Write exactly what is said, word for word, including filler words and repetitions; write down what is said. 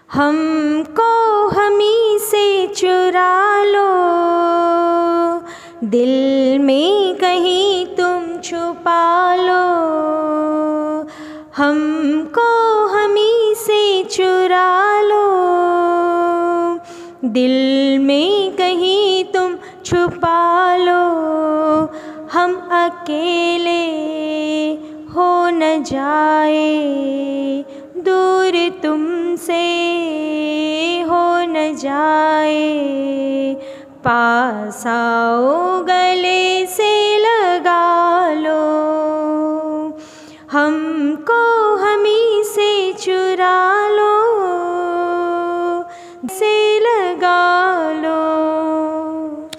हमको हमी से चुरा लो, दिल में कहीं तुम छुपा लो। हमको हमी से चुरा लो, दिल में कहीं तुम छुपा लो। हम अकेले हो न जाए, दूर तुमसे हो न जाए। पास आओ, गले से लगा लो। हम